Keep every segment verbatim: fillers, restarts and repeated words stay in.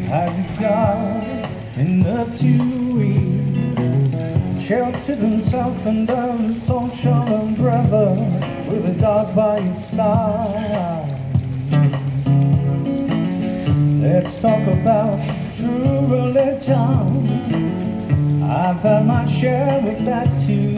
Has he got enough to eat? Shelters himself under a social umbrella with a dog by his side. Let's talk about true religion. I've had my share of that too.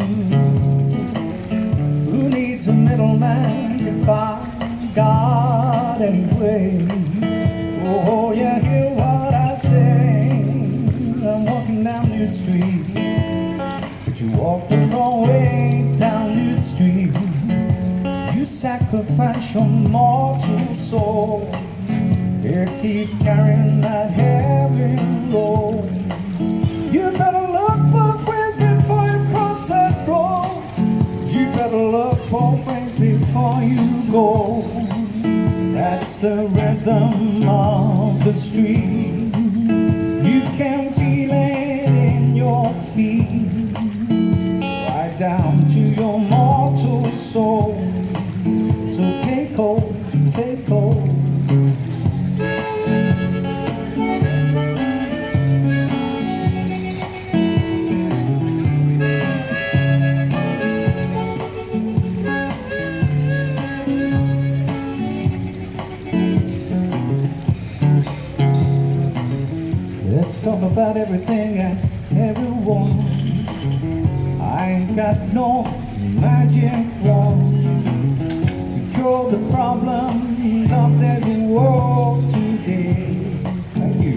Who needs a middleman to find God anyway? Oh, you hear what I say? I'm walking down the street, but you walk the wrong way down the street. You sacrifice your mortal soul. You keep carrying that heavy load. You better look both ways before you cross that road. You better look both ways before you go. That's the rhythm of the street. You can feel it in your feet, right down to your mortal soul. So take hold, take hold. Let's talk about everything and everyone. I ain't got no magic wand to cure the problems of this world today. Thank you.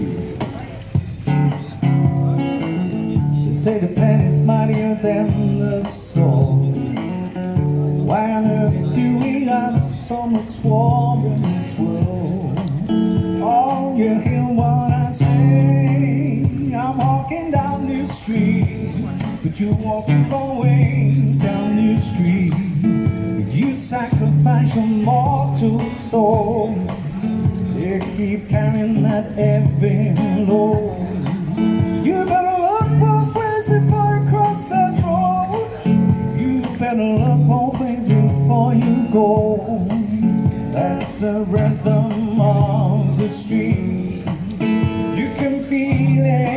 They say the pen is mightier than the sword. Why on earth do we have so much war in this world? Oh, you hear what I say? I'm walking down the street, but you walk the wrong way down the street. You sacrifice your mortal soul. You keep carrying that heavy load. You better look both ways before you cross that road. You better look both ways before you go. That's the rhythm of the street. You can feel it